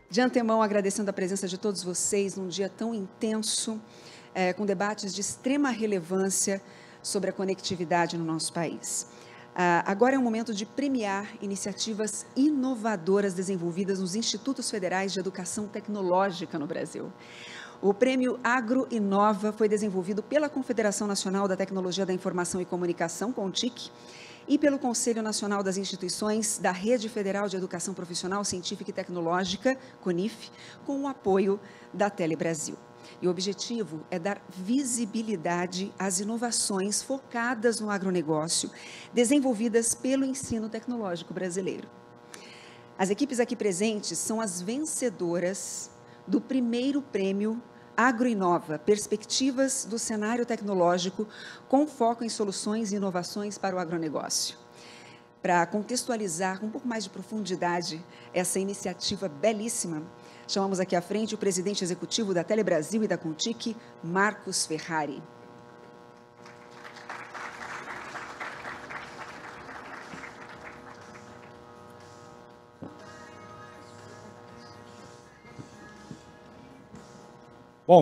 De antemão, agradecendo a presença de todos vocês num dia tão intenso, com debates de extrema relevância sobre a conectividade no nosso país. Agora é o momento de premiar iniciativas inovadoras desenvolvidas nos Institutos Federais de Educação Tecnológica no Brasil. O prêmio AgroInova foi desenvolvido pela Confederação Nacional da Tecnologia da Informação e Comunicação, CONTIC, e pelo Conselho Nacional das Instituições da Rede Federal de Educação Profissional, Científica e Tecnológica, CONIF, com o apoio da Telebrasil. E o objetivo é dar visibilidade às inovações focadas no agronegócio, desenvolvidas pelo ensino tecnológico brasileiro. As equipes aqui presentes são as vencedoras do primeiro prêmio AgroInova, Perspectivas do Cenário Tecnológico, com foco em soluções e inovações para o agronegócio. Para contextualizar com um pouco mais de profundidade essa iniciativa belíssima, chamamos aqui à frente o presidente executivo da Telebrasil e da CONTIC, Marcos Ferrari. Bom,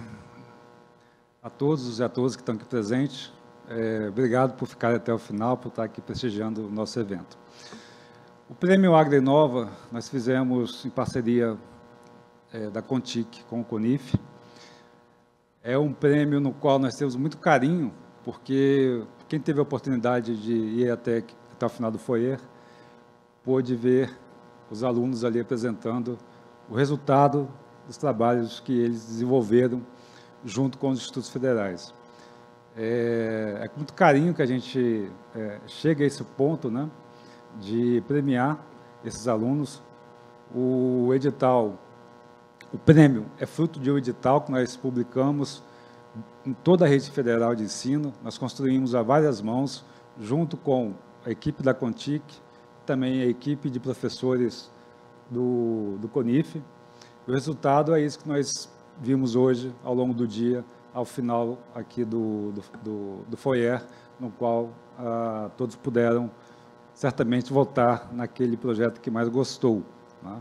a todos e a todas que estão aqui presentes, obrigado por ficar até o final, por estar aqui prestigiando o nosso evento. O Prêmio AgroInova nós fizemos em parceria da CONTIC com o CONIF. É um prêmio no qual nós temos muito carinho, porque quem teve a oportunidade de ir até o final do foyer, pôde ver os alunos ali apresentando o resultado dos trabalhos que eles desenvolveram junto com os institutos federais. É com muito carinho que a gente chega a esse ponto, né, de premiar esses alunos. O edital, o prêmio é fruto de um edital que nós publicamos em toda a rede federal de ensino. Nós construímos a várias mãos, junto com a equipe da CONTIC, também a equipe de professores do CONIF. O resultado é isso que nós vimos hoje, ao longo do dia, ao final aqui do foyer, no qual todos puderam, certamente, votar naquele projeto que mais gostou, né?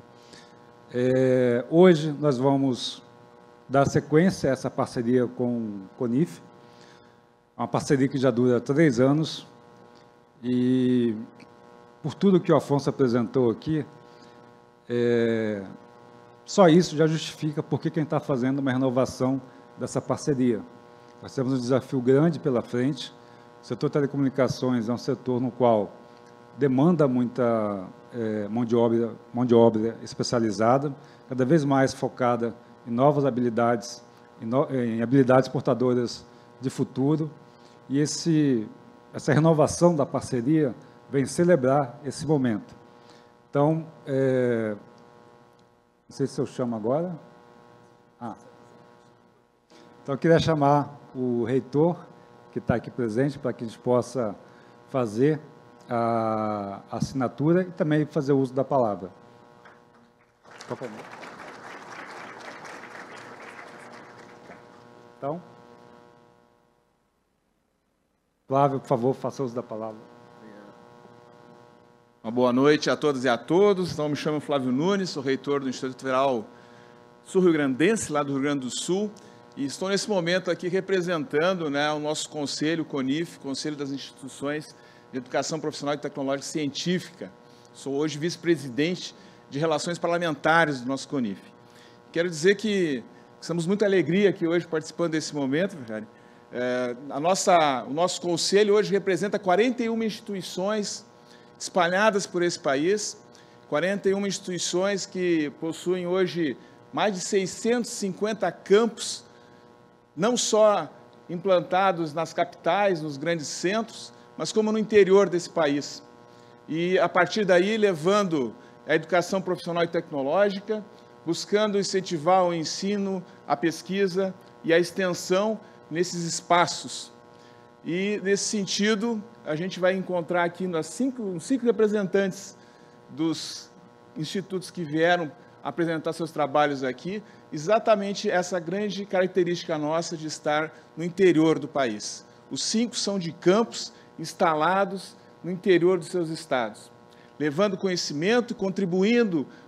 Hoje, nós vamos dar sequência a essa parceria com o CONIF, uma parceria que já dura 3 anos, e, por tudo que o Afonso apresentou aqui, só isso já justifica por que quem está fazendo uma renovação dessa parceria. Nós temos um desafio grande pela frente. O setor de telecomunicações é um setor no qual demanda muita mão de obra especializada, cada vez mais focada em novas habilidades, em habilidades portadoras de futuro. E essa renovação da parceria vem celebrar esse momento. Então, não sei se eu chamo agora. Então, eu queria chamar o reitor, que está aqui presente, para que a gente possa fazer a assinatura e também fazer uso da palavra. Por favor. Então, Flávio, por favor, faça uso da palavra. Uma boa noite a todas e a todos. Então, me chamo Flávio Nunes, sou reitor do Instituto Federal Sul-Rio-Grandense, lá do Rio Grande do Sul, e estou nesse momento aqui representando, né, o nosso conselho, o CONIF, Conselho das Instituições de Educação Profissional e Tecnológica Científica. Sou hoje vice-presidente de Relações Parlamentares do nosso CONIF. Quero dizer que estamos muito alegria aqui hoje participando desse momento, Ferrari. O nosso conselho hoje representa 41 instituições espalhadas por esse país, 41 instituições que possuem hoje mais de 650 campos, não só implantados nas capitais, nos grandes centros, mas como no interior desse país. E, a partir daí, levando a educação profissional e tecnológica, buscando incentivar o ensino, a pesquisa e a extensão nesses espaços. E, nesse sentido, a gente vai encontrar aqui os 5 representantes dos institutos que vieram apresentar seus trabalhos aqui, exatamente essa grande característica nossa de estar no interior do país. Os 5 são de campos instalados no interior dos seus estados, levando conhecimento e contribuindo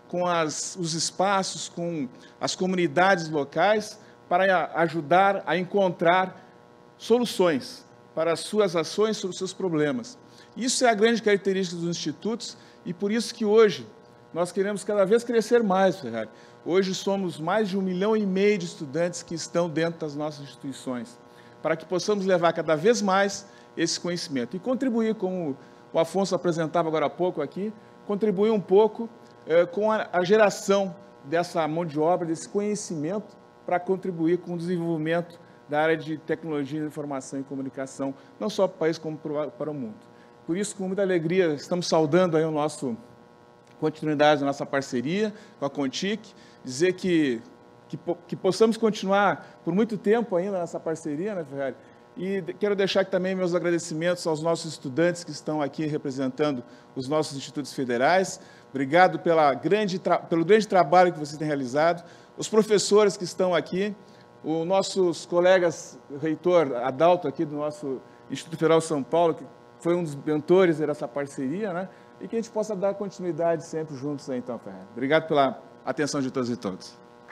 com os espaços, com as comunidades locais, para ajudar a encontrar soluções para as suas ações sobre os seus problemas. Isso é a grande característica dos institutos e por isso que hoje nós queremos cada vez crescer mais, Ferrari. Hoje somos mais de 1,5 milhão de estudantes que estão dentro das nossas instituições, para que possamos levar cada vez mais esse conhecimento e contribuir, como o Afonso apresentava agora há pouco aqui, contribuir um pouco com a geração dessa mão de obra, desse conhecimento, para contribuir com o desenvolvimento da área de tecnologia, informação e comunicação, não só para o país, como para o mundo. Por isso, com muita alegria, estamos saudando aí continuidade da nossa parceria com a Contic, dizer que possamos continuar por muito tempo ainda nessa parceria, né, Ferrari? E quero deixar aqui também meus agradecimentos aos nossos estudantes que estão aqui representando os nossos institutos federais. Obrigado pelo grande trabalho que vocês têm realizado. Os professores que estão aqui, os nossos colegas, o reitor Adalto aqui do nosso Instituto Federal de São Paulo, que foi um dos mentores dessa parceria, né? E que a gente possa dar continuidade sempre juntos aí, então, Ferrari. Obrigado pela atenção de todos e todas.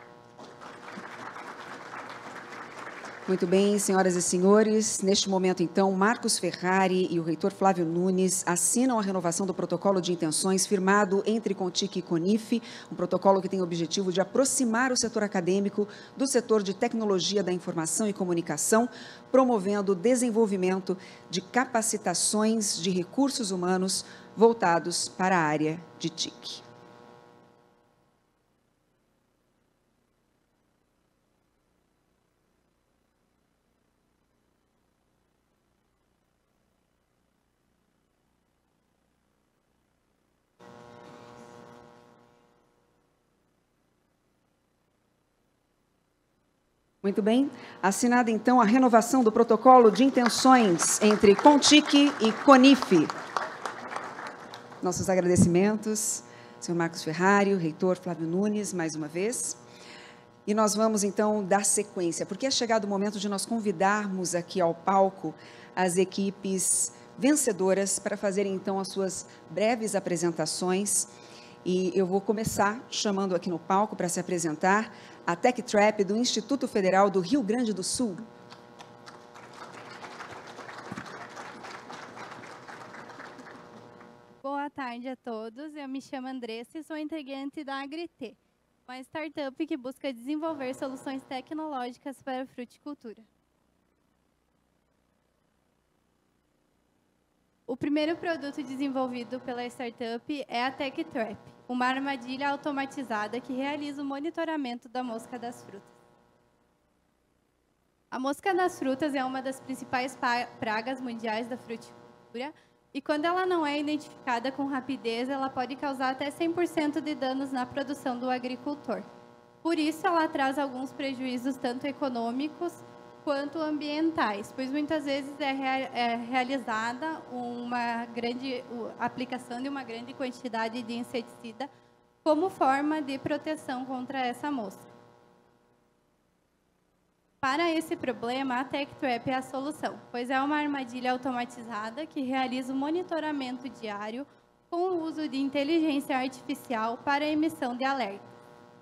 Muito bem, senhoras e senhores. Neste momento, então, Marcos Ferrari e o reitor Flávio Nunes assinam a renovação do protocolo de intenções firmado entre Contic e Conif, um protocolo que tem o objetivo de aproximar o setor acadêmico do setor de tecnologia da informação e comunicação, promovendo o desenvolvimento de capacitações de recursos humanos voltados para a área de TIC. Muito bem. Assinada, então, a renovação do protocolo de intenções entre Contic e Conif. Nossos agradecimentos, senhor Marcos Ferrari, o reitor Flávio Nunes, mais uma vez. E nós vamos, então, dar sequência, porque é chegado o momento de nós convidarmos aqui ao palco as equipes vencedoras para fazerem, então, as suas breves apresentações. E eu vou começar chamando aqui no palco para se apresentar a TechTrap do Instituto Federal do Rio Grande do Sul. Boa tarde a todos, eu me chamo Andressa e sou integrante da AgriT, uma startup que busca desenvolver soluções tecnológicas para a fruticultura. O primeiro produto desenvolvido pela startup é a TechTrap, uma armadilha automatizada que realiza o monitoramento da mosca das frutas. A mosca das frutas é uma das principais pragas mundiais da fruticultura e, quando ela não é identificada com rapidez, ela pode causar até 100% de danos na produção do agricultor. Por isso, ela traz alguns prejuízos tanto econômicos quanto ambientais, pois muitas vezes é realizada a aplicação de uma grande quantidade de inseticida como forma de proteção contra essa mosca. Para esse problema, a TechTrap é a solução, pois é uma armadilha automatizada que realiza o monitoramento diário com o uso de inteligência artificial para a emissão de alertas.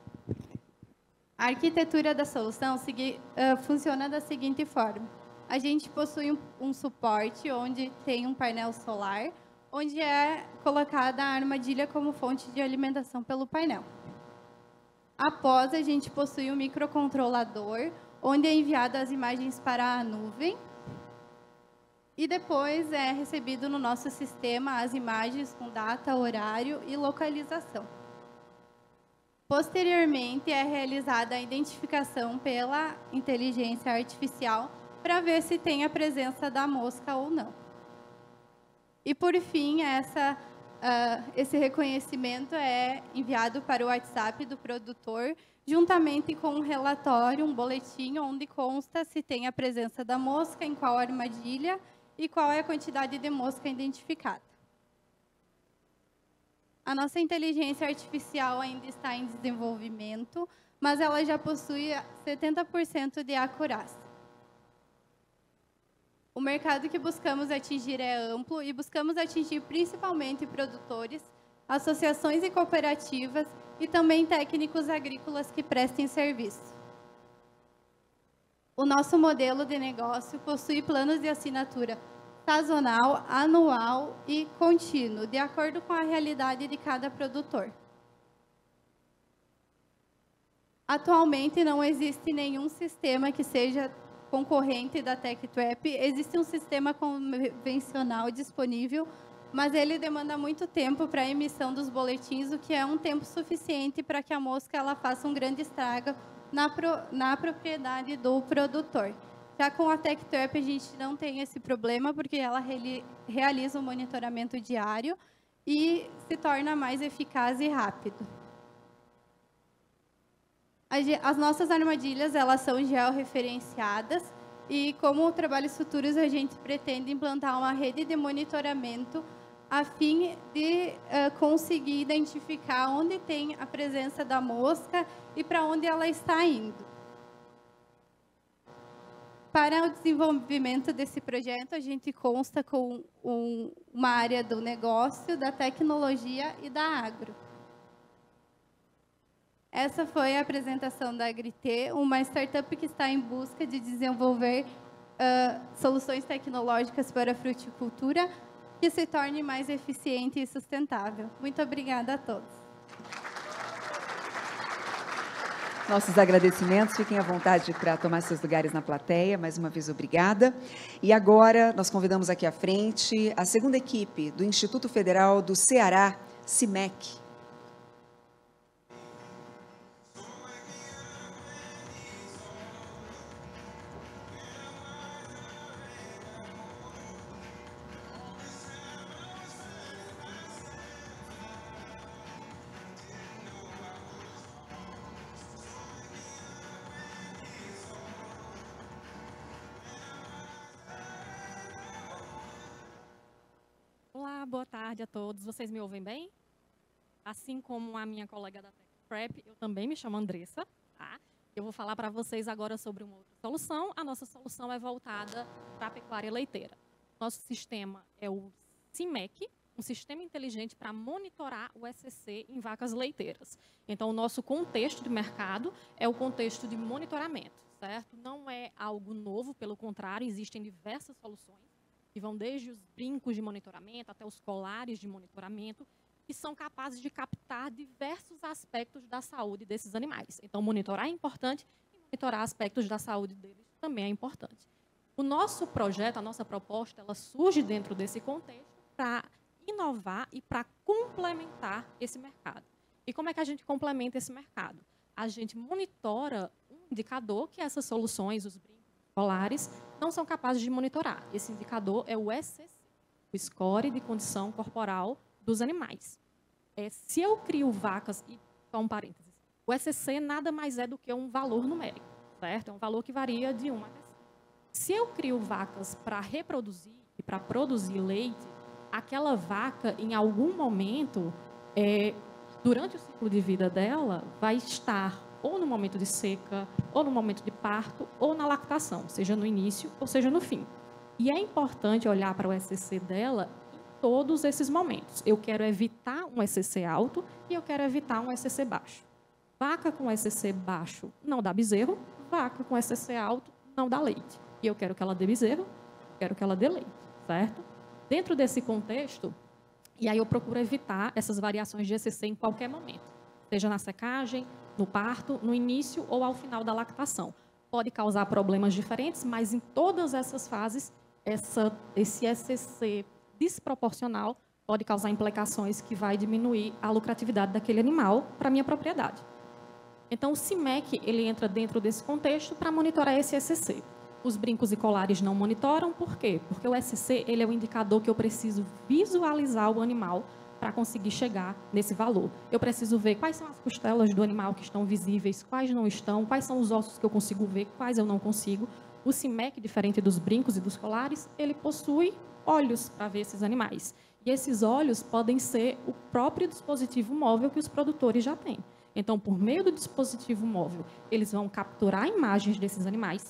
A arquitetura da solução funciona da seguinte forma. A gente possui um suporte onde tem um painel solar, onde é colocada a armadilha como fonte de alimentação pelo painel. Após, a gente possui um microcontrolador, onde é enviado as imagens para a nuvem. E depois é recebido no nosso sistema as imagens com data, horário e localização. Posteriormente, é realizada a identificação pela inteligência artificial para ver se tem a presença da mosca ou não. E, por fim, esse reconhecimento é enviado para o WhatsApp do produtor, juntamente com um relatório, um boletim, onde consta se tem a presença da mosca, em qual armadilha e qual é a quantidade de mosca identificada. A nossa inteligência artificial ainda está em desenvolvimento, mas ela já possui 70% de acurácia. O mercado que buscamos atingir é amplo e buscamos atingir principalmente produtores associações e cooperativas e também técnicos agrícolas que prestem serviço. O nosso modelo de negócio possui planos de assinatura sazonal, anual e contínuo, de acordo com a realidade de cada produtor. Atualmente não existe nenhum sistema que seja concorrente da TecTrap. Existe um sistema convencional disponível, mas ele demanda muito tempo para a emissão dos boletins, o que é um tempo suficiente para que a mosca ela faça um grande estrago na propriedade do produtor. Já com a TecTrap a gente não tem esse problema, porque ela realiza um monitoramento diário e se torna mais eficaz e rápido. As nossas armadilhas, elas são georreferenciadas e, como trabalhos futuros, a gente pretende implantar uma rede de monitoramento a fim de conseguir identificar onde tem a presença da mosca e para onde ela está indo. Para o desenvolvimento desse projeto, a gente consta com uma área do negócio, da tecnologia e da agro. Essa foi a apresentação da Agritê, uma startup que está em busca de desenvolver soluções tecnológicas para a fruticultura que se torne mais eficiente e sustentável. Muito obrigada a todos. Nossos agradecimentos, fiquem à vontade para tomar seus lugares na plateia. Mais uma vez, obrigada. E agora, nós convidamos aqui à frente a segunda equipe do Instituto Federal do Ceará, CIMEC. Olá, boa tarde a todos. Vocês me ouvem bem? Assim como a minha colega da TecTrap, eu também me chamo Andressa. Tá? Eu vou falar para vocês agora sobre uma outra solução. A nossa solução é voltada para a pecuária leiteira. Nosso sistema é o CIMEC, um sistema inteligente para monitorar o SCC em vacas leiteiras. Então, o nosso contexto de mercado é o contexto de monitoramento, certo? Não é algo novo, pelo contrário, existem diversas soluções que vão desde os brincos de monitoramento até os colares de monitoramento, que são capazes de captar diversos aspectos da saúde desses animais. Então, monitorar é importante e monitorar aspectos da saúde deles também é importante. O nosso projeto, a nossa proposta, ela surge dentro desse contexto para inovar e para complementar esse mercado. E como é que a gente complementa esse mercado? A gente monitora um indicador que essas soluções, os brincos colares, não são capazes de monitorar. Esse indicador é o SCC, o Score de Condição Corporal dos Animais. Se eu crio vacas, e só um parênteses, o SCC nada mais é do que um valor numérico, certo? É um valor que varia de 1 a 10. Se eu crio vacas para reproduzir e para produzir leite, aquela vaca, em algum momento, durante o ciclo de vida dela, vai estar ou no momento de seca, ou no momento de parto, ou na lactação, seja no início ou seja no fim. E é importante olhar para o SCC dela em todos esses momentos. Eu quero evitar um SCC alto e eu quero evitar um SCC baixo. Vaca com SCC baixo não dá bezerro, vaca com SCC alto não dá leite. E eu quero que ela dê bezerro, quero que ela dê leite, certo? Dentro desse contexto, e aí eu procuro evitar essas variações de SCC em qualquer momento, seja na secagem, no parto, no início ou ao final da lactação. Pode causar problemas diferentes, mas em todas essas fases, esse SCC desproporcional pode causar implicações que vai diminuir a lucratividade daquele animal para a minha propriedade. Então, o CIMEC, ele entra dentro desse contexto para monitorar esse SCC. Os brincos e colares não monitoram, por quê? Porque o SCC, ele é um indicador que eu preciso visualizar o animal para conseguir chegar nesse valor. Eu preciso ver quais são as costelas do animal que estão visíveis, quais não estão, quais são os ossos que eu consigo ver, quais eu não consigo. O CIMEC, diferente dos brincos e dos colares, ele possui olhos para ver esses animais. E esses olhos podem ser o próprio dispositivo móvel que os produtores já têm. Então, por meio do dispositivo móvel, eles vão capturar imagens desses animais,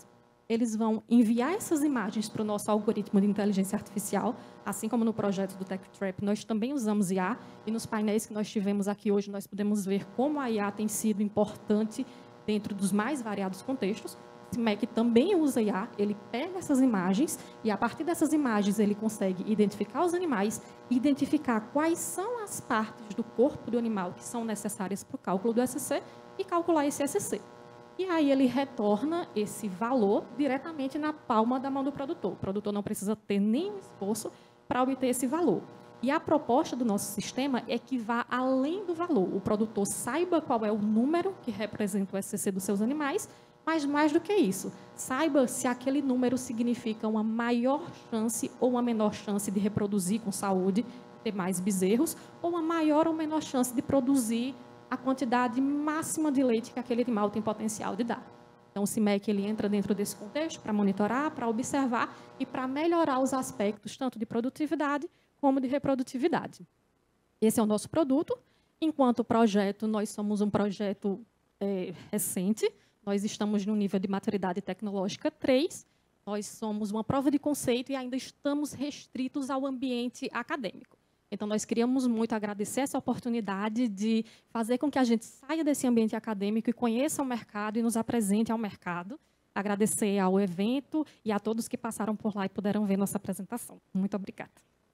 eles vão enviar essas imagens para o nosso algoritmo de inteligência artificial, assim como no projeto do TechTrap, nós também usamos IA, e nos painéis que nós tivemos aqui hoje, nós podemos ver como a IA tem sido importante dentro dos mais variados contextos. O CIMEC também usa IA, ele pega essas imagens e, a partir dessas imagens, ele consegue identificar os animais, identificar quais são as partes do corpo do animal que são necessárias para o cálculo do SCC e calcular esse SCC. E aí ele retorna esse valor diretamente na palma da mão do produtor. O produtor não precisa ter nenhum esforço para obter esse valor. E a proposta do nosso sistema é que vá além do valor. O produtor saiba qual é o número que representa o SCC dos seus animais, mas mais do que isso, saiba se aquele número significa uma maior chance ou uma menor chance de reproduzir com saúde, ter mais bezerros, ou uma maior ou menor chance de produzir a quantidade máxima de leite que aquele animal tem potencial de dar. Então, o CIMEC ele entra dentro desse contexto para monitorar, para observar e para melhorar os aspectos tanto de produtividade como de reprodutividade. Esse é o nosso produto. Enquanto projeto, nós somos um projeto recente. Nós estamos no nível de maturidade tecnológica 3. Nós somos uma prova de conceito e ainda estamos restritos ao ambiente acadêmico. Então, nós queríamos muito agradecer essa oportunidade de fazer com que a gente saia desse ambiente acadêmico e conheça o mercado e nos apresente ao mercado. Agradecer ao evento e a todos que passaram por lá e puderam ver nossa apresentação. Muito obrigada.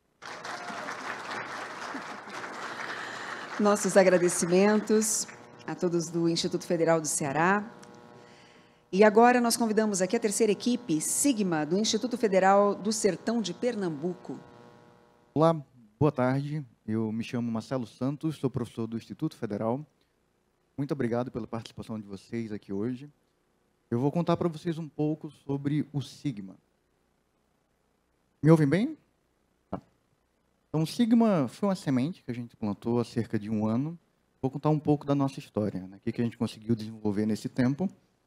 Nossos agradecimentos a todos do Instituto Federal do Ceará. E agora nós convidamos aqui a terceira equipe, Sigma, do Instituto Federal do Sertão de Pernambuco. Olá, boa tarde. Eu me chamo Marcelo Santos, sou professor do Instituto Federal. Muito obrigado pela participação de vocês aqui hoje. Eu vou contar para vocês um pouco sobre o Sigma. Me ouvem bem? Tá. Então, o Sigma foi uma semente que a gente plantou há cerca de 1 ano. Vou contar um pouco da nossa história, né? O que a gente conseguiu desenvolver nesse tempo.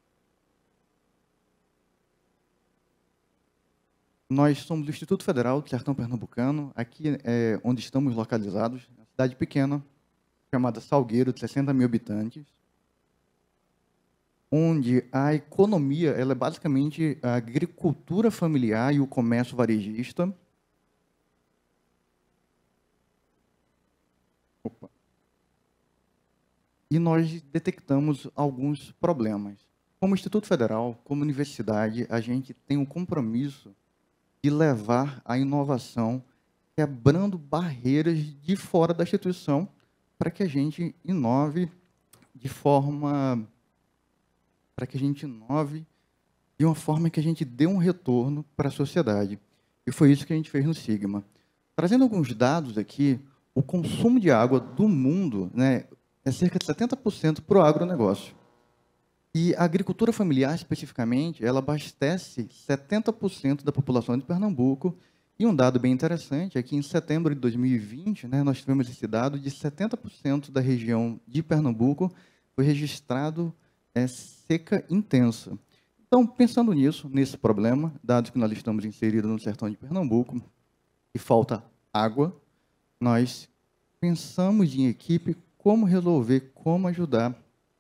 Nós somos do Instituto Federal do Sertão Pernambucano, aqui é onde estamos localizados, uma cidade pequena, chamada Salgueiro, de 60 mil habitantes, onde a economia ela é basicamente a agricultura familiar e o comércio varejista. E nós detectamos alguns problemas. Como Instituto Federal, como universidade, a gente tem um compromisso de levar a inovação, quebrando barreiras de fora da instituição, para que a gente inove de forma... para que a gente inove de uma forma que a gente dê um retorno para a sociedade. E foi isso que a gente fez no Sigma. Trazendo alguns dados aqui, o consumo de água do mundo, né, é cerca de 70% para o agronegócio. E a agricultura familiar, especificamente, ela abastece 70% da população de Pernambuco. E um dado bem interessante é que, em setembro de 2020, né, nós tivemos esse dado de 70% da região de Pernambuco foi registrado seca intensa. Então, pensando nisso, nesse problema, dados que nós estamos inseridos no sertão de Pernambuco, e falta água, nós pensamos em equipe como resolver, como ajudar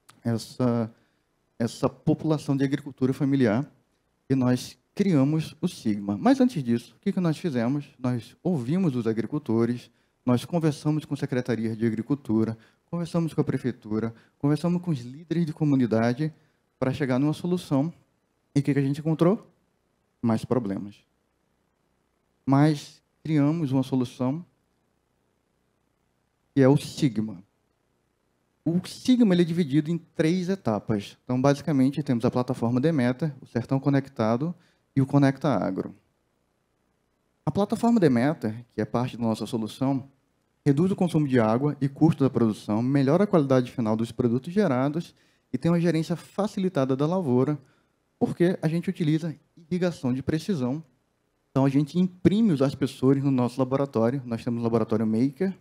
essa população de agricultura familiar, e nós criamos o Sigma. Mas antes disso, o que nós fizemos? Nós ouvimos os agricultores, nós conversamos com a Secretaria de Agricultura, conversamos com a Prefeitura, conversamos com os líderes de comunidade para chegar numa solução. E o que a gente encontrou? Mais problemas. Mas criamos uma solução que é o Sigma. O Sigma ele é dividido em 3 etapas. Então, basicamente, temos a plataforma Demeter, o Sertão Conectado e o Conecta Agro. A plataforma Demeter, que é parte da nossa solução, reduz o consumo de água e custo da produção, melhora a qualidade final dos produtos gerados e tem uma gerência facilitada da lavoura, porque a gente utiliza irrigação de precisão. Então, a gente imprime os aspersores no nosso laboratório. Nós temos o laboratório Maker.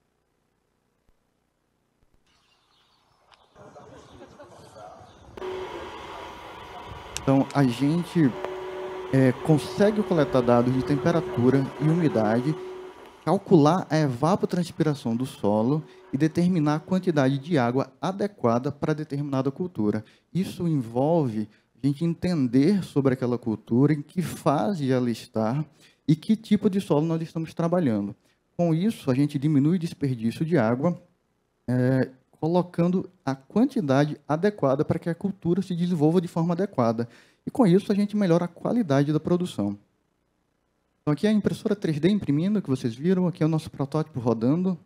Então, a gente consegue coletar dados de temperatura e umidade, calcular a evapotranspiração do solo e determinar a quantidade de água adequada para determinada cultura. Isso envolve a gente entender sobre aquela cultura, em que fase ela está e que tipo de solo nós estamos trabalhando. Com isso, a gente diminui o desperdício de água, colocando a quantidade adequada para que a cultura se desenvolva de forma adequada. E com isso, a gente melhora a qualidade da produção. Então, aqui é a impressora 3D imprimindo, que vocês viram. Aqui é o nosso protótipo rodando.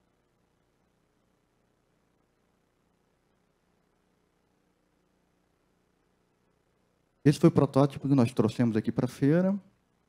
Esse foi o protótipo que nós trouxemos aqui para a feira.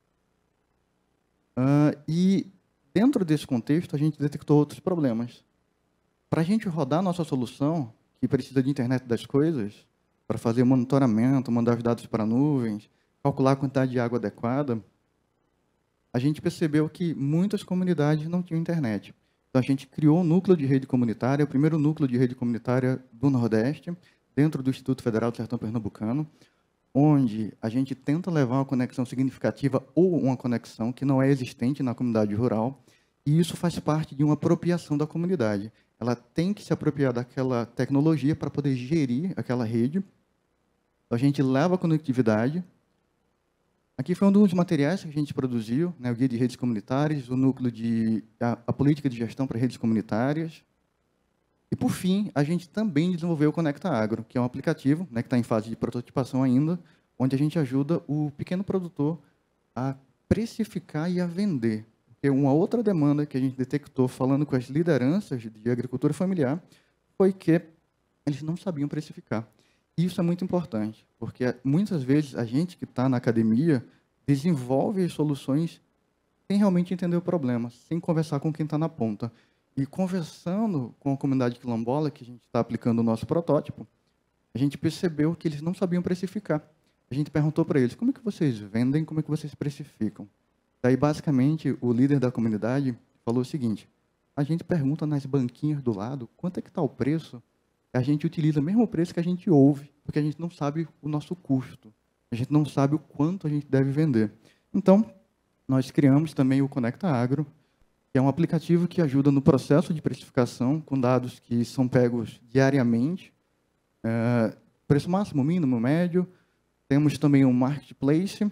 E dentro desse contexto, a gente detectou outros problemas. Para a gente rodar a nossa solução, que precisa de internet das coisas, para fazer monitoramento, mandar os dados para nuvens, calcular a quantidade de água adequada, a gente percebeu que muitas comunidades não tinham internet. Então, a gente criou um núcleo de rede comunitária, o primeiro núcleo de rede comunitária do Nordeste, dentro do Instituto Federal do Sertão Pernambucano, onde a gente tenta levar uma conexão significativa ou uma conexão que não é existente na comunidade rural, e isso faz parte de uma apropriação da comunidade. Ela tem que se apropriar daquela tecnologia para poder gerir aquela rede. A gente leva a conectividade. Aqui foi um dos materiais que a gente produziu, né, o Guia de Redes Comunitárias, o núcleo de a política de gestão para redes comunitárias. E, por fim, a gente também desenvolveu o Conecta Agro, que é um aplicativo, né, que está em fase de prototipação ainda, onde a gente ajuda o pequeno produtor a precificar e a vender. Porque uma outra demanda que a gente detectou falando com as lideranças de agricultura familiar foi que eles não sabiam precificar. E isso é muito importante, porque muitas vezes a gente que está na academia desenvolve as soluções sem realmente entender o problema, sem conversar com quem está na ponta. E conversando com a comunidade quilombola, que a gente está aplicando o nosso protótipo, a gente percebeu que eles não sabiam precificar. A gente perguntou para eles, como é que vocês vendem, como é que vocês precificam? Daí, basicamente, o líder da comunidade falou o seguinte, a gente pergunta nas banquinhas do lado, quanto é que está o preço? A gente utiliza o mesmo preço que a gente ouve, porque a gente não sabe o nosso custo. A gente não sabe o quanto a gente deve vender. Então, nós criamos também o Conecta Agro, que é um aplicativo que ajuda no processo de precificação, com dados que são pegos diariamente, preço máximo, mínimo, médio. Temos também um marketplace.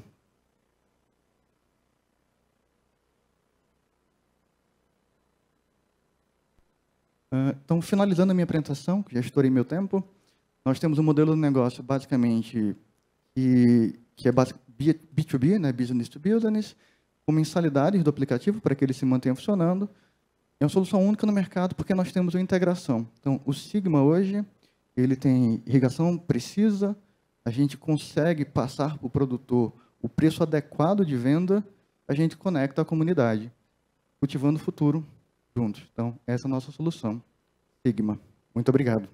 Então, finalizando a minha apresentação, que já estourei meu tempo, nós temos um modelo de negócio, basicamente, que é B2B, né, Business to Business, com mensalidades do aplicativo para que ele se mantenha funcionando. É uma solução única no mercado porque nós temos uma integração. Então, o Sigma hoje, ele tem irrigação precisa, a gente consegue passar para o produtor o preço adequado de venda, a gente conecta a comunidade, cultivando o futuro juntos. Então, essa é a nossa solução. Sigma. Muito obrigado.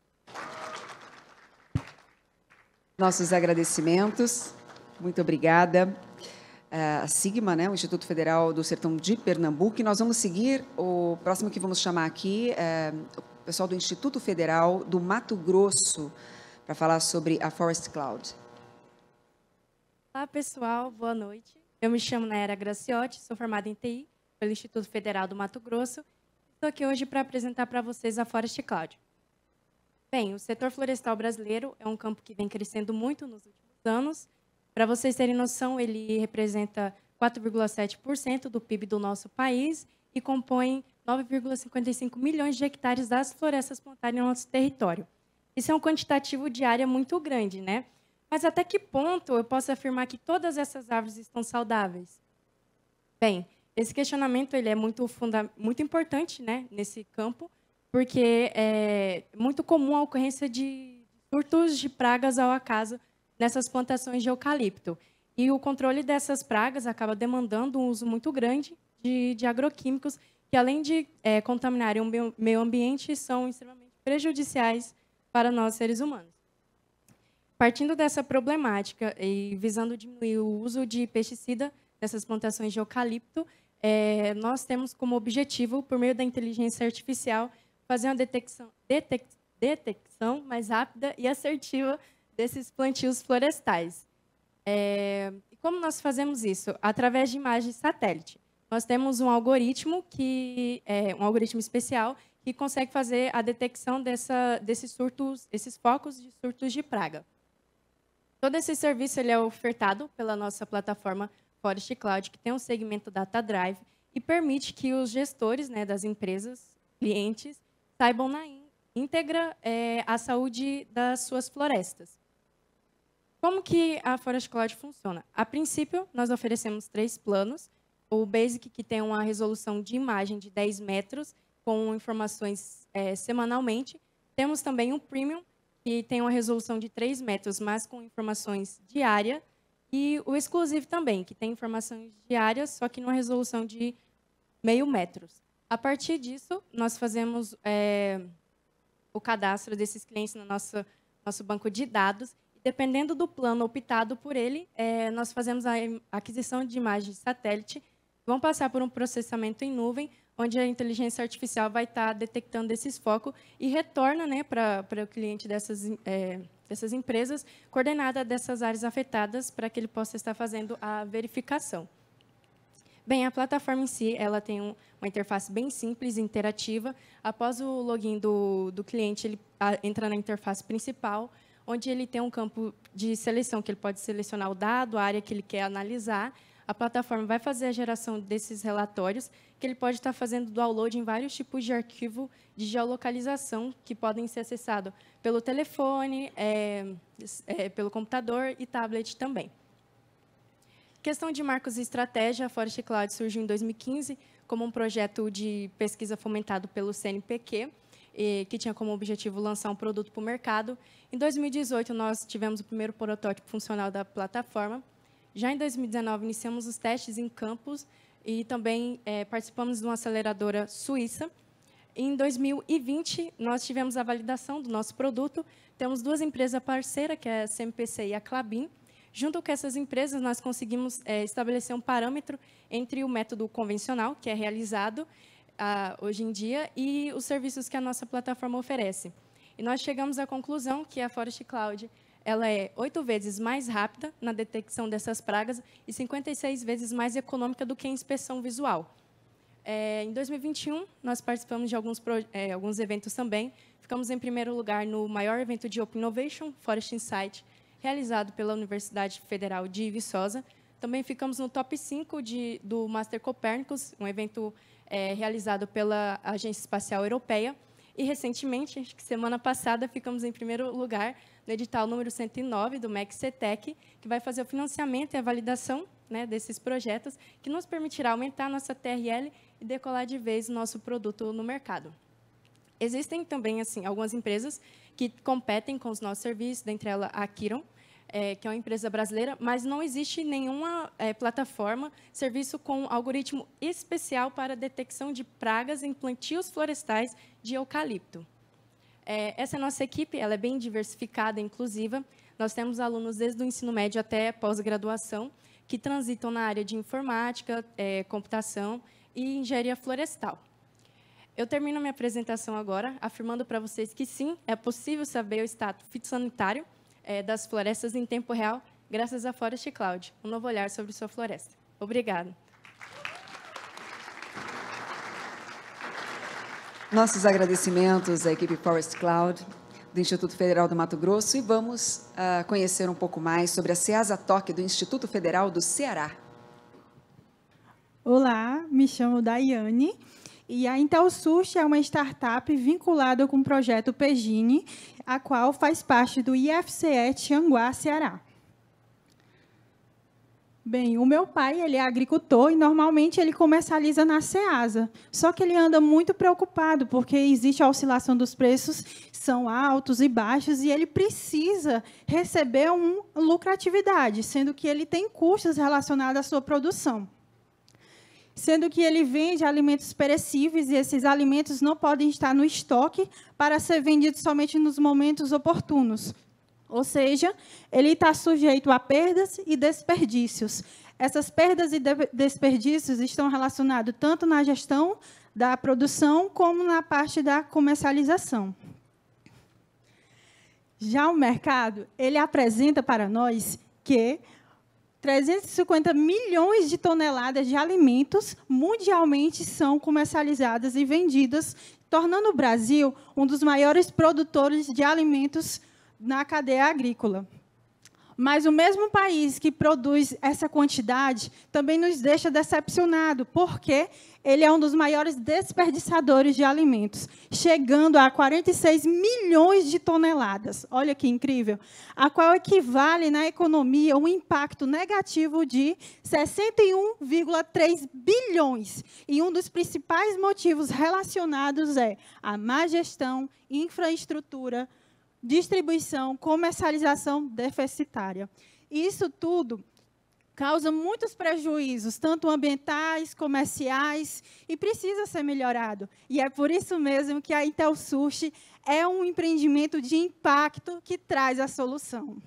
Nossos agradecimentos. Muito obrigada. A Sigma, né, o Instituto Federal do Sertão de Pernambuco, e nós vamos seguir, o próximo que vamos chamar aqui, o pessoal do Instituto Federal do Mato Grosso, para falar sobre a Forest Cloud. Olá, pessoal, boa noite. Eu me chamo Nayara Graciotti, sou formada em TI pelo Instituto Federal do Mato Grosso. Estou aqui hoje para apresentar para vocês a Forest Cloud. Bem, o setor florestal brasileiro é um campo que vem crescendo muito nos últimos anos. Para vocês terem noção, ele representa 4,7% do PIB do nosso país e compõe 9,55 milhões de hectares das florestas plantadas no nosso território. Isso é um quantitativo de área muito grande, né? Mas até que ponto eu posso afirmar que todas essas árvores estão saudáveis? Bem, esse questionamento ele é muito importante, né, nesse campo, porque é muito comum a ocorrência de surtos de pragas ao acaso nessas plantações de eucalipto. E o controle dessas pragas acaba demandando um uso muito grande de agroquímicos, que, além de contaminarem o meio ambiente, são extremamente prejudiciais para nós, seres humanos. Partindo dessa problemática e visando diminuir o uso de pesticida nessas plantações de eucalipto, nós temos como objetivo, por meio da inteligência artificial, fazer uma detecção mais rápida e assertiva desses plantios florestais. E como nós fazemos isso? Através de imagens satélite. Nós temos um algoritmo um algoritmo especial que consegue fazer a detecção desses focos de surtos de praga. Todo esse serviço ele é ofertado pela nossa plataforma Forest Cloud, que tem um segmento Data Drive e permite que os gestores, né, das empresas, clientes, saibam na íntegra a saúde das suas florestas. Como que a Forest Cloud funciona? A princípio, nós oferecemos 3 planos. O Basic, que tem uma resolução de imagem de 10 metros, com informações semanalmente. Temos também o Premium, que tem uma resolução de 3 metros, mas com informações diárias. E o Exclusive também, que tem informações diárias, só que numa resolução de 0,5 metros. A partir disso, nós fazemos o cadastro desses clientes no nosso banco de dados. Dependendo do plano optado por ele, nós fazemos a aquisição de imagens de satélite, vão passar por um processamento em nuvem, onde a inteligência artificial vai estar detectando esses focos e retorna, né, para o cliente dessas empresas, coordenada dessas áreas afetadas, para que ele possa estar fazendo a verificação. Bem, a plataforma em si, ela tem uma interface bem simples e interativa. Após o login do cliente, ele entra na interface principal, onde ele tem um campo de seleção, que ele pode selecionar o dado, a área que ele quer analisar. A plataforma vai fazer a geração desses relatórios, que ele pode estar fazendo download em vários tipos de arquivo de geolocalização, que podem ser acessados pelo telefone, pelo computador e tablet também. Questão de marcos e estratégia, a Forest Cloud surgiu em 2015 como um projeto de pesquisa fomentado pelo CNPq, que tinha como objetivo lançar um produto para o mercado. Em 2018, nós tivemos o primeiro protótipo funcional da plataforma. Já em 2019, iniciamos os testes em campus e também participamos de uma aceleradora suíça. Em 2020, nós tivemos a validação do nosso produto. Temos 2 empresas parceiras, que é a CMPC e a Clabin. Junto com essas empresas, nós conseguimos estabelecer um parâmetro entre o método convencional, que é realizado hoje em dia, e os serviços que a nossa plataforma oferece. E nós chegamos à conclusão que a Forest Cloud ela é 8 vezes mais rápida na detecção dessas pragas e 56 vezes mais econômica do que a inspeção visual. Em 2021, nós participamos de alguns eventos também. Ficamos em primeiro lugar no maior evento de Open Innovation, Forest Insight, realizado pela Universidade Federal de Viçosa. Também ficamos no top 5 do Master Copernicus, um evento realizado pela Agência Espacial Europeia. E, recentemente, acho que semana passada, ficamos em primeiro lugar no edital número 109 do MEC CETEC, que vai fazer o financiamento e a validação, né, desses projetos, que nos permitirá aumentar a nossa TRL e decolar de vez o nosso produto no mercado. Existem também algumas empresas que competem com os nossos serviços, dentre elas a Kiron, que é uma empresa brasileira, mas não existe nenhuma plataforma, serviço com algoritmo especial para detecção de pragas em plantios florestais de eucalipto. Essa nossa equipe ela é bem diversificada e inclusiva. Nós temos alunos desde o ensino médio até pós-graduação, que transitam na área de informática, computação e engenharia florestal. Eu termino minha apresentação agora, afirmando para vocês que, sim, é possível saber o status fitossanitário das florestas em tempo real, graças à Forest Cloud, um novo olhar sobre sua floresta. Obrigada. Nossos agradecimentos à equipe Forest Cloud do Instituto Federal do Mato Grosso e vamos conhecer um pouco mais sobre a CEASA-TOC do Instituto Federal do Ceará. Olá, me chamo Daiane e a IntelSush é uma startup vinculada com o projeto PEGINE, a qual faz parte do IFCE Tianguá, Ceará. Bem, o meu pai ele é agricultor e, normalmente, ele comercializa na Ceasa. Só que ele anda muito preocupado, porque existe a oscilação dos preços, são altos e baixos, e ele precisa receber uma lucratividade, sendo que ele tem custos relacionados à sua produção. Sendo que ele vende alimentos perecíveis, e esses alimentos não podem estar no estoque para ser vendidos somente nos momentos oportunos. Ou seja, ele está sujeito a perdas e desperdícios. Essas perdas e desperdícios estão relacionados tanto na gestão da produção como na parte da comercialização. Já o mercado, ele apresenta para nós que 350 milhões de toneladas de alimentos mundialmente são comercializadas e vendidas, tornando o Brasil um dos maiores produtores de alimentos na cadeia agrícola. Mas o mesmo país que produz essa quantidade também nos deixa decepcionado, porque ele é um dos maiores desperdiçadores de alimentos, chegando a 46 milhões de toneladas. Olha que incrível! A qual equivale na economia um impacto negativo de 61,3 bilhões. E um dos principais motivos relacionados é a má gestão, infraestrutura, distribuição, comercialização deficitária. Isso tudo causa muitos prejuízos, tanto ambientais, comerciais, e precisa ser melhorado. E é por isso mesmo que a Intelsushi é um empreendimento de impacto que traz a solução.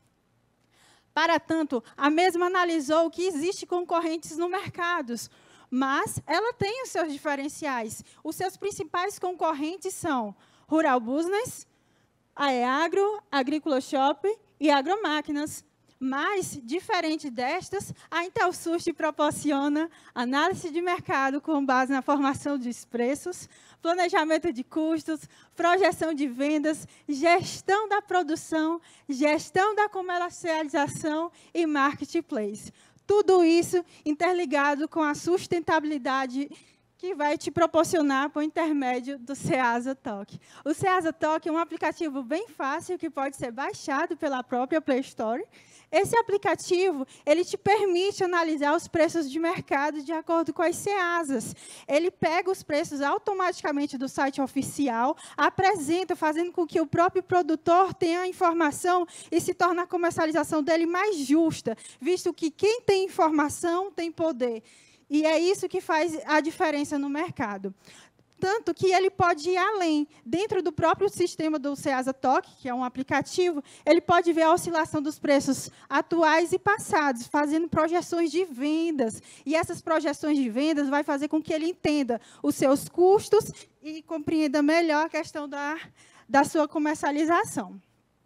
Para tanto, a mesma analisou que existe concorrentes no mercado, mas ela tem os seus diferenciais. Os seus principais concorrentes são Rural Business, a EAgro, Agrícola Shop e Agromáquinas. Mas, diferente destas, a Intelsushi proporciona análise de mercado com base na formação dos preços, planejamento de custos, projeção de vendas, gestão da produção, gestão da comercialização e marketplace. Tudo isso interligado com a sustentabilidade que vai te proporcionar por intermédio do Ceasa Talk. O Ceasa Talk é um aplicativo bem fácil que pode ser baixado pela própria Play Store. Esse aplicativo, ele te permite analisar os preços de mercado de acordo com as Ceasas. Ele pega os preços automaticamente do site oficial, apresenta, fazendo com que o próprio produtor tenha a informação e se torne a comercialização dele mais justa, visto que quem tem informação tem poder. E é isso que faz a diferença no mercado. Tanto que ele pode ir além. Dentro do próprio sistema do Ceasa Talk, que é um aplicativo, ele pode ver a oscilação dos preços atuais e passados, fazendo projeções de vendas. E essas projeções de vendas vai fazer com que ele entenda os seus custos e compreenda melhor a questão da sua comercialização.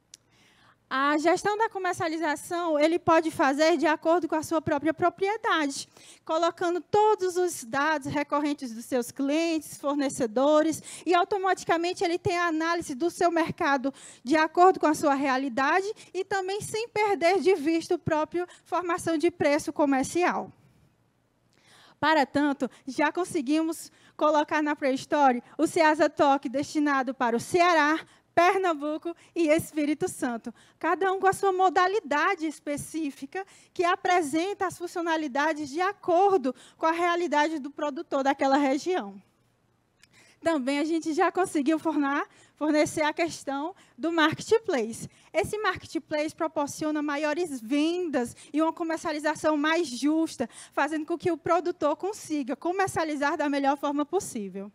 A gestão da comercialização, ele pode fazer de acordo com a sua própria propriedade, colocando todos os dados recorrentes dos seus clientes, fornecedores, e automaticamente ele tem a análise do seu mercado de acordo com a sua realidade e também sem perder de vista a própria formação de preço comercial. Para tanto, já conseguimos colocar na Play Store o Ceasa Talk destinado para o Ceará, Pernambuco e Espírito Santo, cada um com a sua modalidade específica, que apresenta as funcionalidades de acordo com a realidade do produtor daquela região. Também a gente já conseguiu fornecer a questão do marketplace. Esse marketplace proporciona maiores vendas e uma comercialização mais justa, fazendo com que o produtor consiga comercializar da melhor forma possível.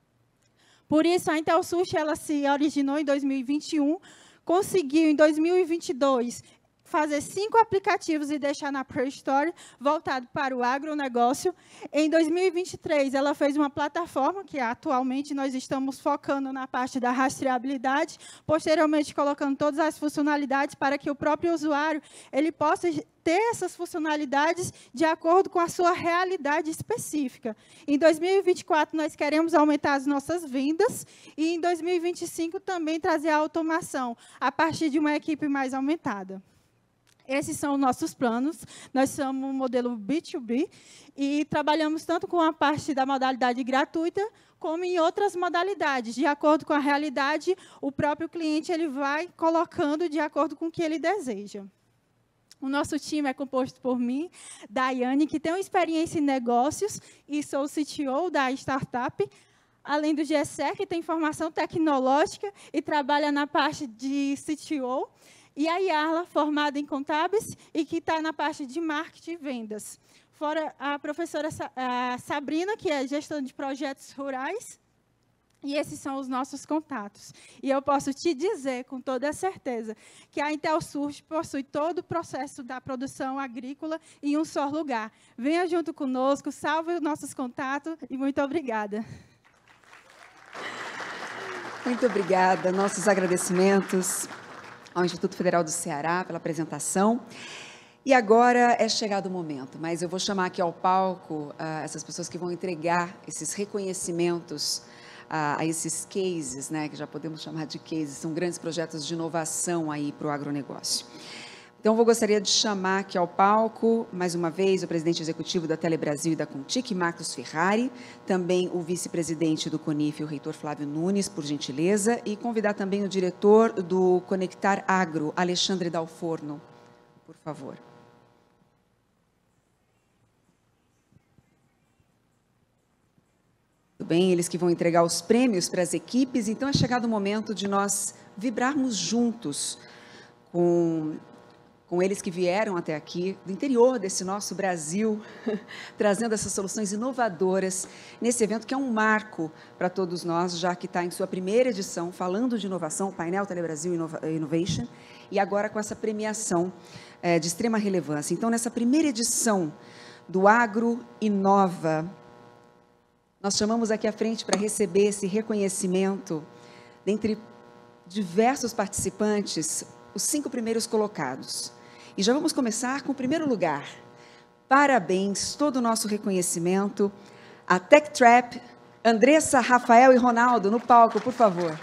Por isso, a Intelsushi, ela se originou em 2021, conseguiu, em 2022, fazer 5 aplicativos e deixar na Play Store, voltado para o agronegócio. Em 2023, ela fez uma plataforma, que atualmente nós estamos focando na parte da rastreabilidade, posteriormente colocando todas as funcionalidades para que o próprio usuário ele possa ter essas funcionalidades de acordo com a sua realidade específica. Em 2024, nós queremos aumentar as nossas vendas e, em 2025, também trazer a automação, a partir de uma equipe mais aumentada. Esses são os nossos planos. Nós somos um modelo B2B e trabalhamos tanto com a parte da modalidade gratuita, como em outras modalidades. De acordo com a realidade, o próprio cliente ele vai colocando de acordo com o que ele deseja. O nosso time é composto por mim, Daiane, que tem uma experiência em negócios e sou o CTO da startup, além do Gessé, que tem formação tecnológica e trabalha na parte de CTO, e a Yarla, formada em contábeis e que está na parte de marketing e vendas. Fora a professora Sabrina, que é gestão de projetos rurais, e esses são os nossos contatos. E eu posso te dizer, com toda certeza, que a Intelsushi possui todo o processo da produção agrícola em um só lugar. Venha junto conosco, salve os nossos contatos e muito obrigada. Muito obrigada. Nossos agradecimentos ao Instituto Federal do Ceará pela apresentação. E agora é chegado o momento, mas eu vou chamar aqui ao palco essas pessoas que vão entregar esses reconhecimentos a esses cases, né, que já podemos chamar de cases, são grandes projetos de inovação aí para o agronegócio. Então, gostaria de chamar aqui ao palco, mais uma vez, o presidente executivo da Telebrasil e da Contic, Marcos Ferrari, também o vice-presidente do CONIF, o reitor Flávio Nunes, por gentileza, e convidar também o diretor do Conectar Agro, Alexandre Dalforno, por favor. Tudo bem, eles que vão entregar os prêmios para as equipes, então é chegado o momento de nós vibrarmos juntos com eles que vieram até aqui, do interior desse nosso Brasil, trazendo essas soluções inovadoras nesse evento que é um marco para todos nós, já que está em sua primeira edição, falando de inovação, o painel Telebrasil Innovation, e agora com essa premiação de extrema relevância. Então, nessa primeira edição do Agro Inova, nós chamamos aqui à frente para receber esse reconhecimento, dentre diversos participantes, os 5 primeiros colocados. E já vamos começar com o primeiro lugar. Parabéns, todo o nosso reconhecimento. A TechTrap, Andressa, Rafael e Ronaldo, no palco, por favor.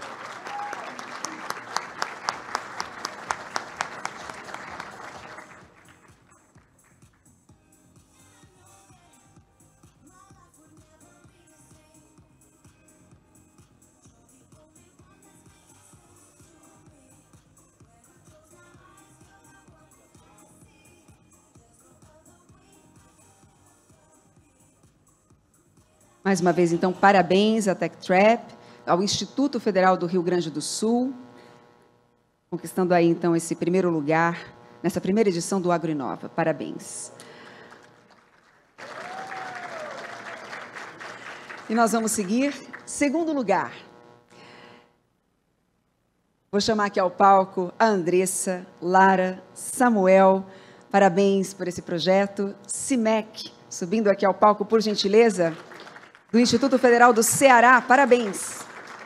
Mais uma vez, então, parabéns à TechTrap, ao Instituto Federal do Rio Grande do Sul, conquistando aí, então, esse primeiro lugar, nessa primeira edição do Agro Inova. Parabéns. E nós vamos seguir. Segundo lugar. Vou chamar aqui ao palco a Andressa, Lara, Samuel. Parabéns por esse projeto. CIMEC, subindo aqui ao palco, por gentileza, do Instituto Federal do Ceará. Parabéns.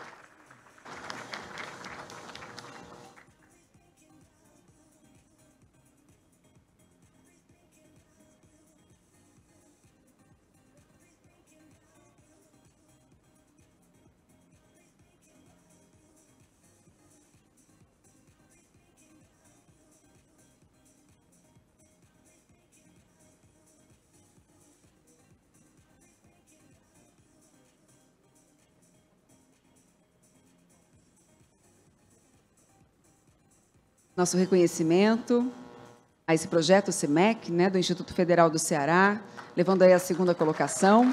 Nosso reconhecimento a esse projeto CIMEC, né, do Instituto Federal do Ceará, levando aí a segunda colocação,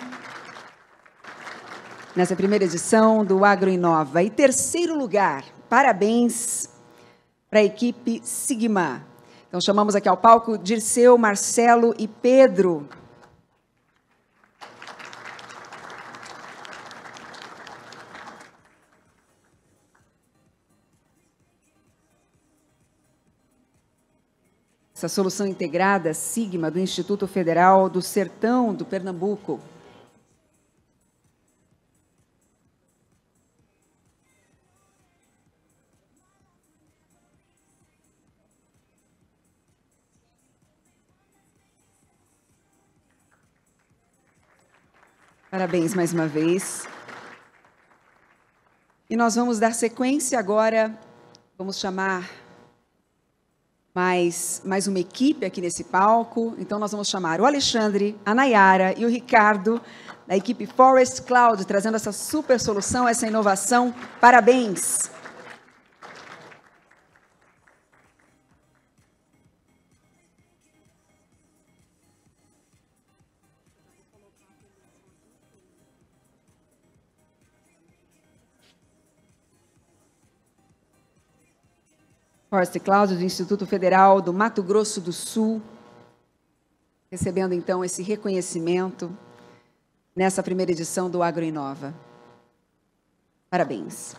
nessa primeira edição do Agro Inova. E terceiro lugar, parabéns para a equipe Sigma. Então, chamamos aqui ao palco Dirceu, Marcelo e Pedro. Essa solução integrada, Sigma, do Instituto Federal do Sertão do Pernambuco. Parabéns mais uma vez. E nós vamos dar sequência agora, vamos chamar mais uma equipe aqui nesse palco. Então, nós vamos chamar o Alexandre, a Nayara e o Ricardo, da equipe Forest Cloud, trazendo essa super solução, essa inovação. Parabéns! Forest Cloud, do Instituto Federal do Mato Grosso do Sul, recebendo, então, esse reconhecimento nessa primeira edição do Agro Inova. Parabéns.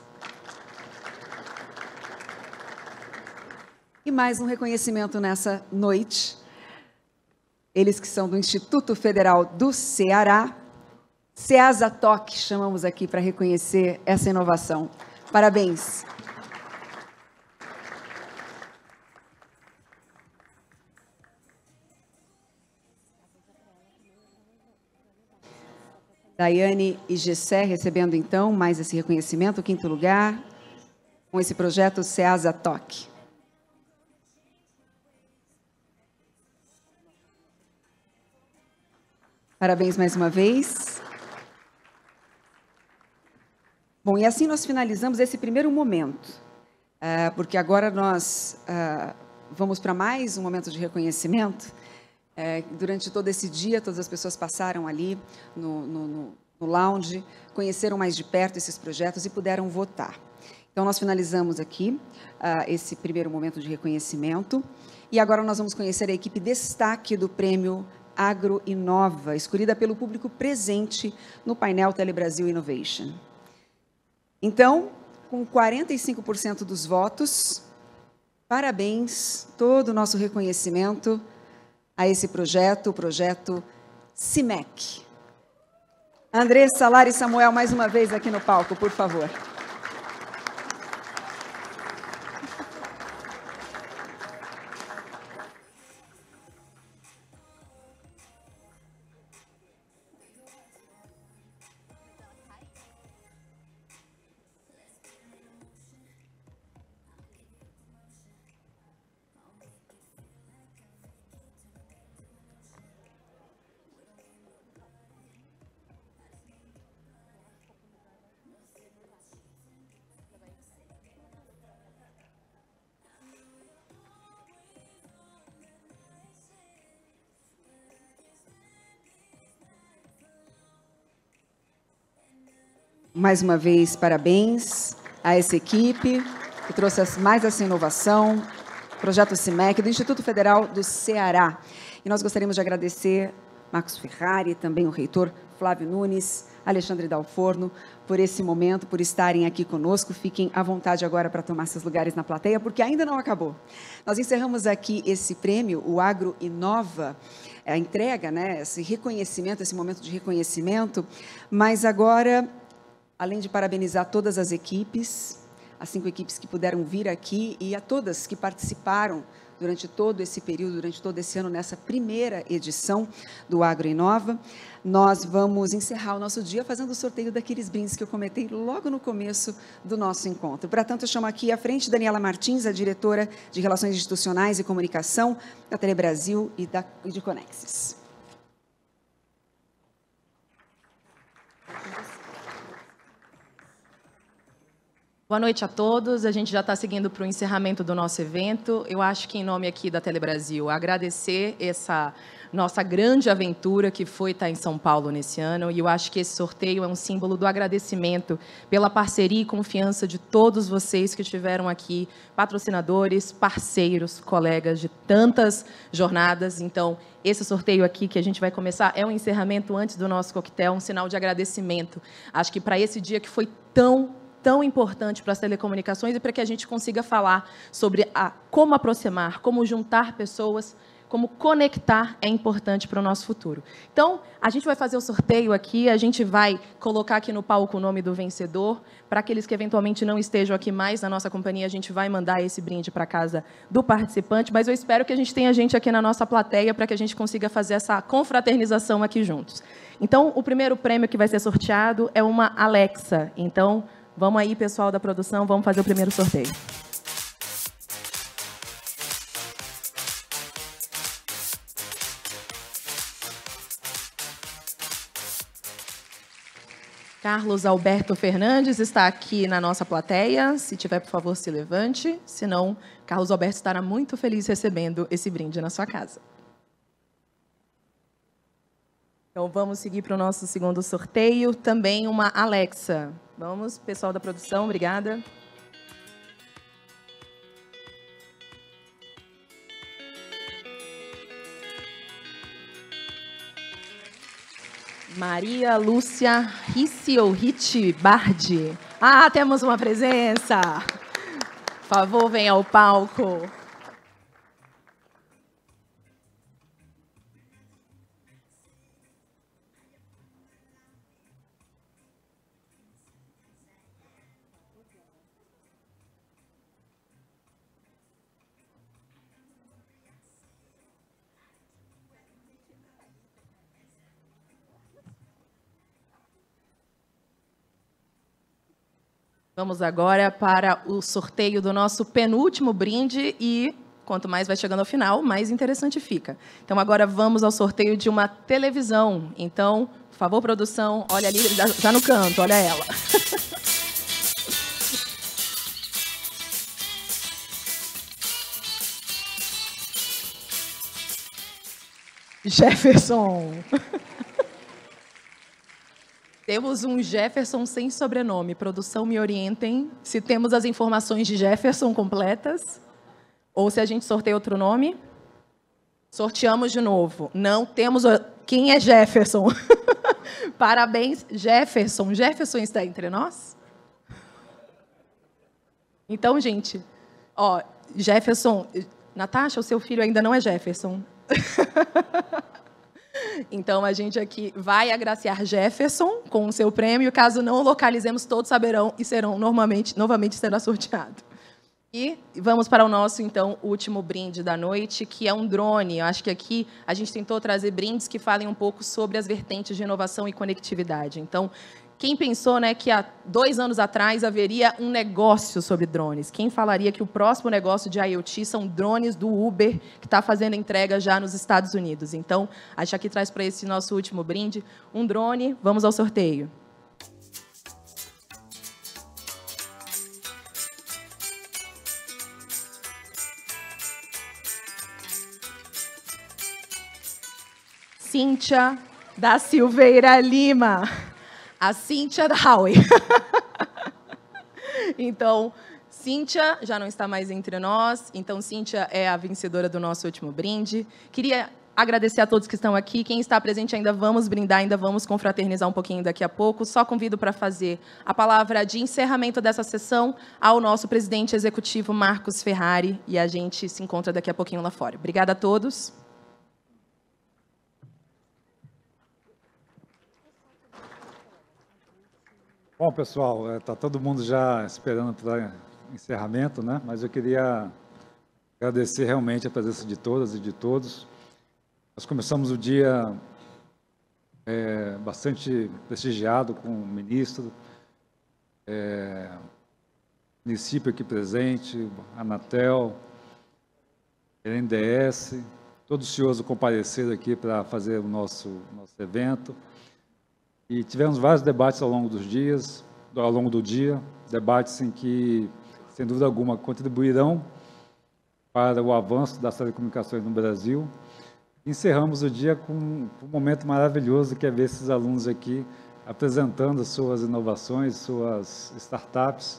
E mais um reconhecimento nessa noite. Eles que são do Instituto Federal do Ceará, CEASA-TOC, chamamos aqui para reconhecer essa inovação. Parabéns. Daiane e Gessé recebendo, então, mais esse reconhecimento, o quinto lugar, com esse projeto CEASA-TOC. Parabéns mais uma vez. Bom, e assim nós finalizamos esse primeiro momento, porque agora nós vamos para mais um momento de reconhecimento. Durante todo esse dia, todas as pessoas passaram ali no lounge, conheceram mais de perto esses projetos e puderam votar. Então, nós finalizamos aqui esse primeiro momento de reconhecimento. E agora nós vamos conhecer a equipe destaque do Prêmio Agro Inova, escolhida pelo público presente no painel Telebrasil Innovation. Então, com 45% dos votos, parabéns, todo o nosso reconhecimento a esse projeto, o projeto CIMEC. Andressa, Lara e Samuel, mais uma vez aqui no palco, por favor. Mais uma vez, parabéns a essa equipe que trouxe mais essa inovação, projeto CIMEC, do Instituto Federal do Ceará. E nós gostaríamos de agradecer Marcos Ferrari, também o reitor Flávio Nunes, Alexandre Dalforno, por esse momento, por estarem aqui conosco. Fiquem à vontade agora para tomar seus lugares na plateia, porque ainda não acabou. Nós encerramos aqui esse prêmio, o Agro Inova, a entrega, né, esse reconhecimento, esse momento de reconhecimento, mas agora, além de parabenizar todas as equipes, as 5 equipes que puderam vir aqui e a todas que participaram durante todo esse período, durante todo esse ano, nessa primeira edição do Agro Inova, nós vamos encerrar o nosso dia fazendo o sorteio daqueles brindes que eu comentei logo no começo do nosso encontro. Para tanto, eu chamo aqui à frente Daniela Martins, a diretora de Relações Institucionais e Comunicação da Telebrasil e de Conexis. Boa noite a todos. A gente já está seguindo para o encerramento do nosso evento. Eu acho que, em nome aqui da Telebrasil, agradecer essa nossa grande aventura que foi estar em São Paulo nesse ano. E eu acho que esse sorteio é um símbolo do agradecimento pela parceria e confiança de todos vocês que estiveram aqui, patrocinadores, parceiros, colegas de tantas jornadas. Então, esse sorteio aqui que a gente vai começar é um encerramento antes do nosso coquetel, um sinal de agradecimento. Acho que para esse dia que foi tão importante para as telecomunicações e para que a gente consiga falar sobre como aproximar, como juntar pessoas, como conectar é importante para o nosso futuro. Então, a gente vai fazer o sorteio aqui, a gente vai colocar aqui no palco o nome do vencedor. Para aqueles que eventualmente não estejam aqui mais na nossa companhia, a gente vai mandar esse brinde para casa do participante, mas eu espero que a gente tenha gente aqui na nossa plateia para que a gente consiga fazer essa confraternização aqui juntos. Então, o primeiro prêmio que vai ser sorteado é uma Alexa. Então, vamos aí, pessoal da produção, vamos fazer o primeiro sorteio. Carlos Alberto Fernandes está aqui na nossa plateia. Se tiver, por favor, se levante. Senão, Carlos Alberto estará muito feliz recebendo esse brinde na sua casa. Então, vamos seguir para o nosso segundo sorteio. Também uma Alexa. Vamos, pessoal da produção, obrigada. Maria Lúcia Rissi ou Riti Bardi. Ah, temos uma presença. Por favor, venha ao palco. Vamos agora para o sorteio do nosso penúltimo brinde e Quanto mais vai chegando ao final, mais interessante fica. Então, agora vamos ao sorteio de uma televisão. Então, por favor, produção, olha ali, já no canto, olha ela. Jefferson. Temos um Jefferson sem sobrenome. Produção, me orientem se temos as informações de Jefferson completas ou se a gente sorteia outro nome. Sorteamos de novo. Não temos... Quem é Jefferson? Parabéns, Jefferson. Jefferson está entre nós? Então, gente, ó, Jefferson... Natasha, o seu filho ainda não é Jefferson. Então, a gente aqui vai agraciar Jefferson com o seu prêmio. Caso não o localizemos, todos saberão e serão novamente será sorteado. E vamos para o nosso, então, último brinde da noite, que é um drone. Eu acho que aqui a gente tentou trazer brindes que falem um pouco sobre as vertentes de inovação e conectividade. Então, quem pensou, né, que há 2 anos atrás haveria um negócio sobre drones? Quem falaria que o próximo negócio de IoT são drones do Uber, que está fazendo entrega já nos Estados Unidos? Então, a gente aqui traz para esse nosso último brinde um drone. Vamos ao sorteio. Cíntia da Silveira Lima. A Cíntia da Huawei. Então, Cíntia já não está mais entre nós. Então, Cíntia é a vencedora do nosso último brinde. Queria agradecer a todos que estão aqui. Quem está presente ainda vamos brindar, ainda vamos confraternizar um pouquinho daqui a pouco. Só convido para fazer a palavra de encerramento dessa sessão ao nosso presidente executivo, Marcos Ferrari. E a gente se encontra daqui a pouquinho lá fora. Obrigada a todos. Bom, pessoal, está todo mundo já esperando para encerramento, né? Mas eu queria agradecer realmente a presença de todas e de todos. Nós começamos o dia bastante prestigiado com o ministro, município aqui presente, Anatel, NDS, todo cioso comparecido aqui para fazer o nosso evento. E tivemos vários debates ao longo do dia, debates em que, sem dúvida alguma, contribuirão para o avanço das telecomunicações no Brasil. Encerramos o dia com um momento maravilhoso, que é ver esses alunos aqui apresentando suas inovações, suas startups.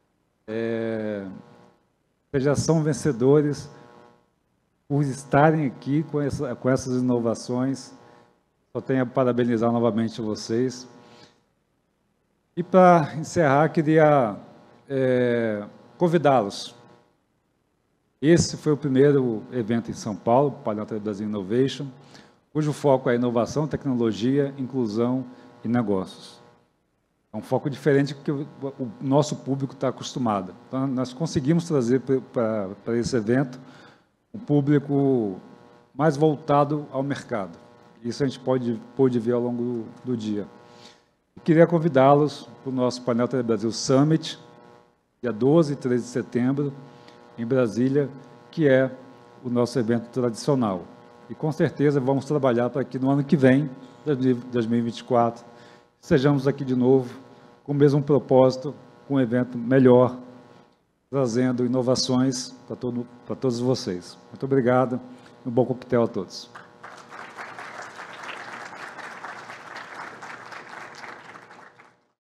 Já são vencedores por estarem aqui com essas inovações. Só tenho a parabenizar novamente vocês. E, para encerrar, queria convidá-los. Esse foi o primeiro evento em São Paulo, o Painel Telebrasil Innovation, cujo foco é inovação, tecnologia, inclusão e negócios. É um foco diferente do que o nosso público está acostumado. Então, nós conseguimos trazer para esse evento um público mais voltado ao mercado. Isso a gente pôde ver ao longo do dia. Eu queria convidá-los para o nosso Painel Telebrasil Summit, dia 12 e 13 de setembro, em Brasília, que é o nosso evento tradicional. E, com certeza, vamos trabalhar para que no ano que vem, 2024, sejamos aqui de novo, com o mesmo propósito, com um evento melhor, trazendo inovações para todos vocês. Muito obrigado e um bom coquetel a todos.